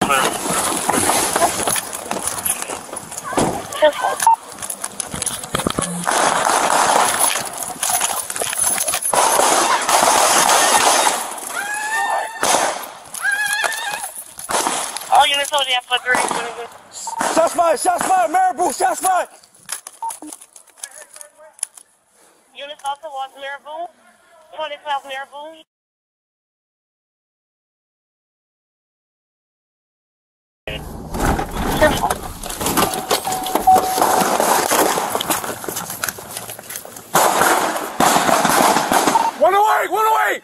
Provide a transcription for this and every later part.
All units hold you for 30. Shots fired, Marabou, shots fired. Units also watch Marabou, 25 Marabou. One away!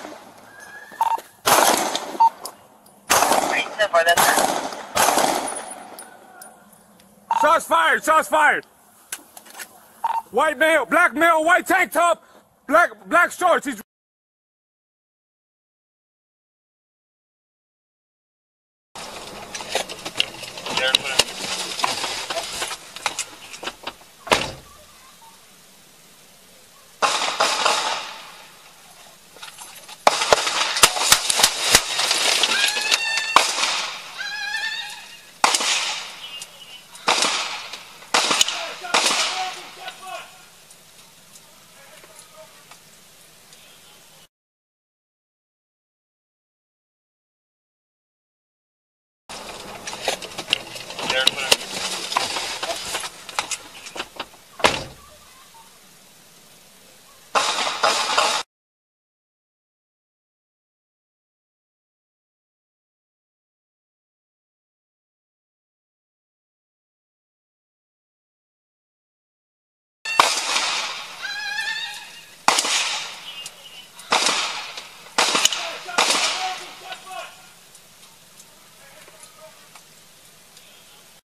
Shots fired! White male, black male, white tank top, black shorts. He's There,